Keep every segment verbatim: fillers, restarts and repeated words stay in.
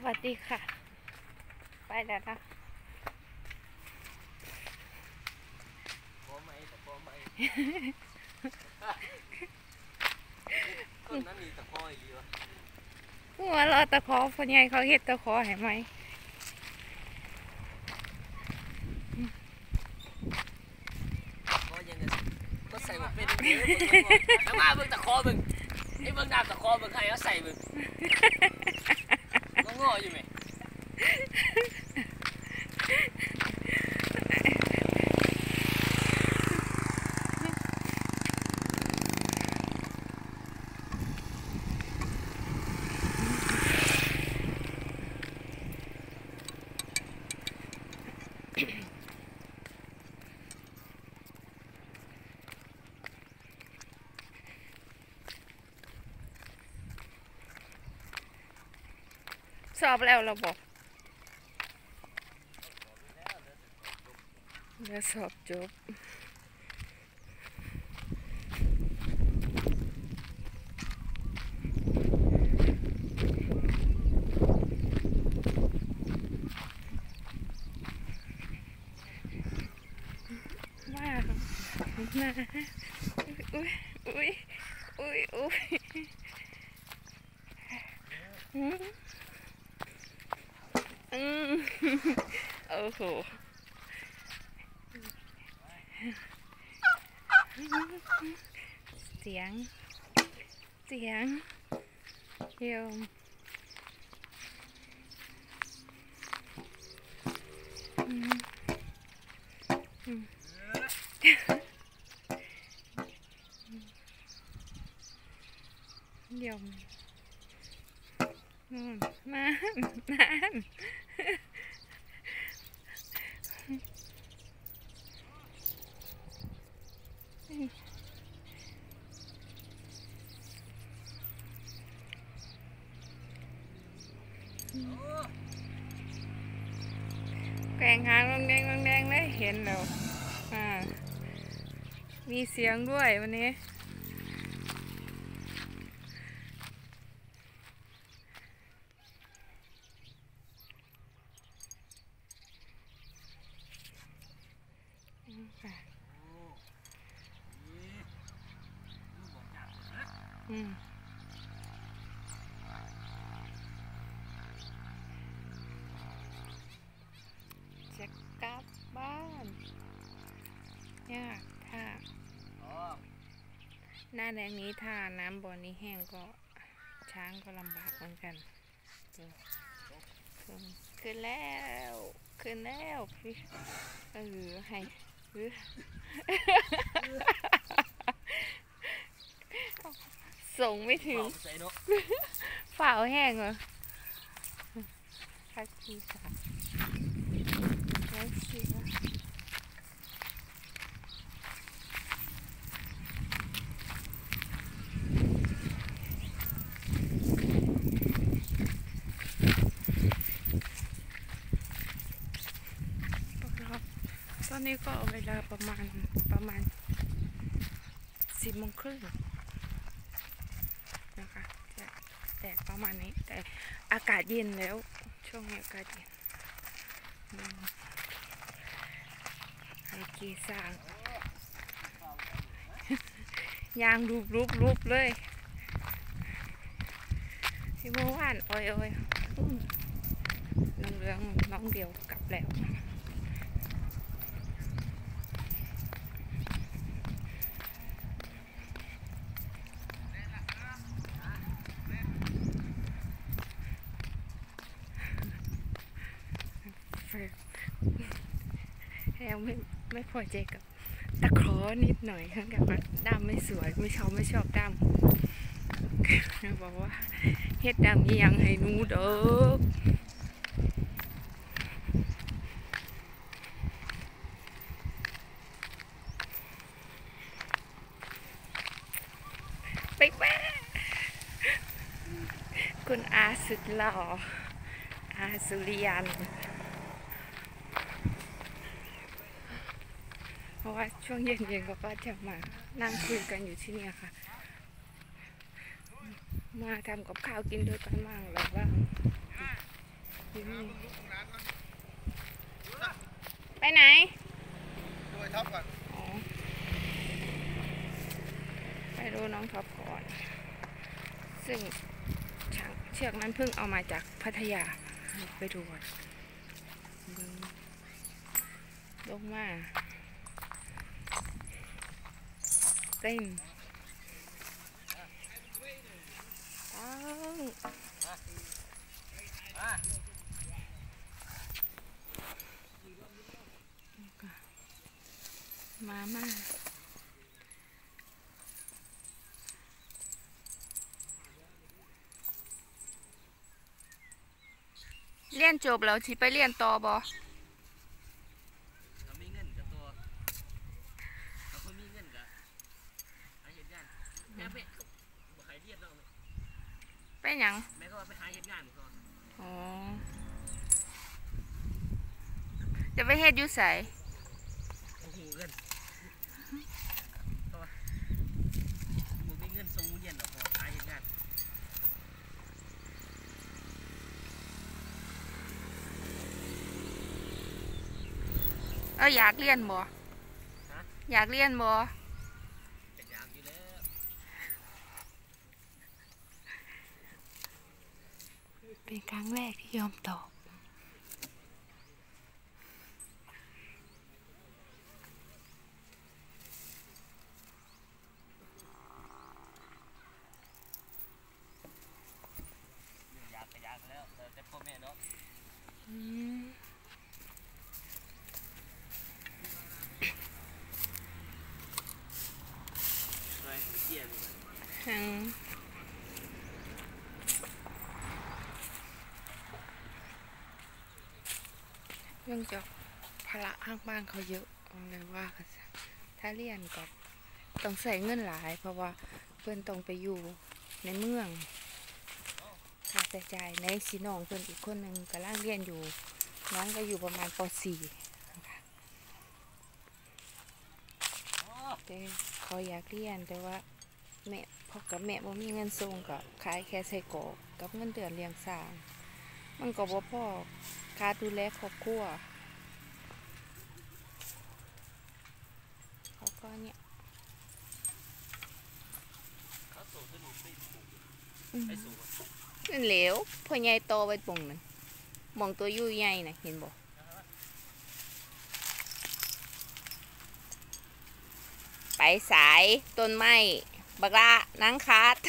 วัสดีค่ะไปแล้วนะพอไหมแต่พอไหมต้นนั้นมีตะพออีกวะหัวเราตะขอคนใหญ่เขาเห็ดตะขอให้ไหมก็ยังก็ใส่หมดเป็นเยอะแล้วมาเบิ่งตะคอเบิ่งไอ้เบิ่งดาบตะคอเบิ่งใครเขาใส่เบิ่งงออยู่ไหมสอบแล้วเราบอกแล้วสอบจบมามาอุ้ยอุ้ยอุ้ยอุ้ยอืมอืมโอ้โหเสียงเสียงเยี่ยมอืมอืมเยี่ยมอืมมาน้ำแกงหางลงแดงลงแดงเลยเห็นแล้วอ่ามีเสียงด้วยวันนี้อืมจะกลับบ้านยากถ้าหน้าแดงนี้ถ้าน้ำบ่อนี้แห้งก็ช้างก็ลำบากเหมือนกันขึ้นแล้วขึ้นแล้วพี่เออให้เออส่งไม่ถึงฝ่าแห้งเหรอทักทีสามแล้วสิตอนนี้ก็เวลาประมาณประมาณสิบโมงครึ่งนะคะจะแดดประมาณนี้แต่อากาศเย็นแล้วช่วงนี้อากาศเย็นไอ้กีสร้างยางรูปรูปรูปเลยที่เมื่อวานอ้อยอ้อยเรื่องน้องเดียวกลับแล้วยังไม่ไม่พอใจกับตะขอนิดหน่อยค่ะกับดำไม่สวยไม่ชอบไม่ชอบดำบอกว่าเฮ็ดดำยังให้หนูเด้อไปแม่คุณอาสุดหล่ออาสุริยันเพราะว่าช่วงเย็นๆก็จะมานั่งคุยกันอยู่ที่นี่ค่ะมาทำกับข้าวกินด้วยกันบ้างแบบว่าอยู่นี่ไปไหนดูไอ้ท็อปก่อนอ๋อไปดูน้องท็อปก่อนซึ่งช้างเชือกนั้นเพิ่งเอามาจากพัทยาไปดูก่อนลงมาเต้นมามาเรียนจบแล้วสิไปเรียนต่อบ่มีเงินกับตัวเราคนมีเงินกับหาเหตุงานแม่ไปบ่ขายเรียนเราไปหยังแม่ก็ว่าไปหาเหตุงานก่อนอ๋อจะไปเฮ็ดอยู่ไสโอ้โหเงินตัวบ่มีเงินส่งเรียนดอกพอหาเหตุงานเอออยากเรียนบ่อยากเรียนบ่อยากอยู่แล้วเป็นครั้งแรกที่ยอมตอบอยากก็อยากแล้วแต่พ่อแม่เนาะอืมอืมเรื่องจากภาระข้างบ้านเขาเยอะเลยว่ากันถ้าเรียนก็ต้องใส่เงินหลายเพราะว่าเพื่อนต้องไปอยู่ในเมืองค่าใช้จ่ายในสีน้องเพื่อนอีกคนหนึ่งกำลังเรียนอยู่น้องก็อยู่ประมาณป .สี่ แต่เขาอยากเรียนแต่ว่าแม่พ่อกับแม่บ่มีเงินส่งก็ขายแค่ใส่กรอกกับเงินเดือนเลี้ยงสร้างมันก็บ่พอค่าดูแลครอบครัวเขาก็เนี่ยนั่นเหลวพ่อใหญ่โตไปปงนั่นมองตัวยู่ใหญ่น่ะเห็นบ่ไปสายต้นไม้บักละนังคัด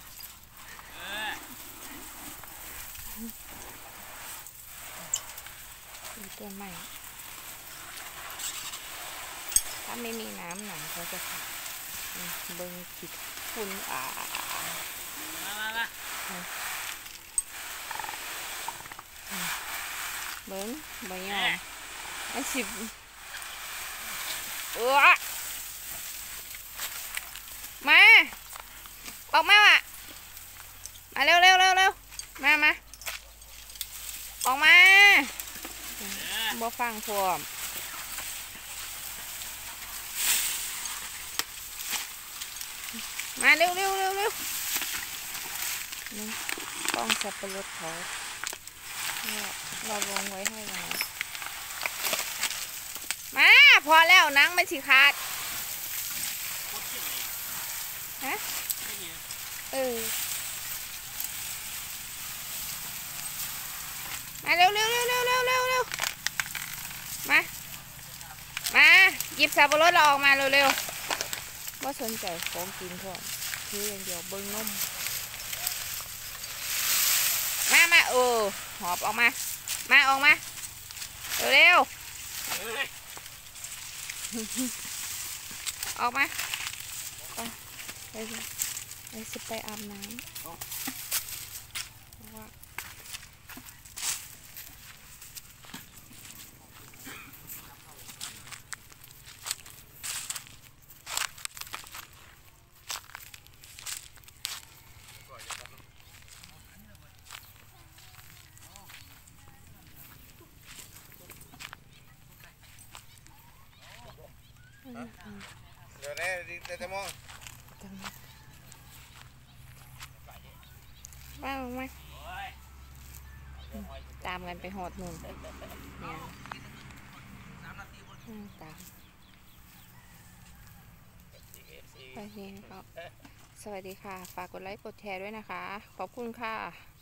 ต้นไม้ถ้าไม่มีน้ำหนังเขาจะขาดเบิ้งขีดฝุ่นอ่าเบิ้งใบยออันสิบเออมาออกมาว่ะมาเร็วเร็วเร็วเร็วมามาออกมาบ่ฟังพวมมาเร็วเร็วเร็วเร็วนี่กล้องสับปะรดเขาเราลงไว้ให้แล้วมาพอแล้วนังมันสิขาดฮะเออมาเร็วเร็วเร็วเร็วเร็วเร็วเร็วมามาหยิบสับปะรดเราออกมาเร็วเร็วว่าสนใจของกินก่อนคืออย่างเดียวเบิ้งนมมามาเออหอบออกมามาออกมาเร็วเร็วออกมาไปไปไปสิไปอาบน้ำว่าเดี๋ยวนี้เดี๋ยวจะมองมาลงมาตามกันไปหอดนู่นเนี่ยอืมตามโอเคครับสวัสดีค่ะ ฝากกดไลค์กดแชร์ด้วยนะคะ ขอบคุณค่ะ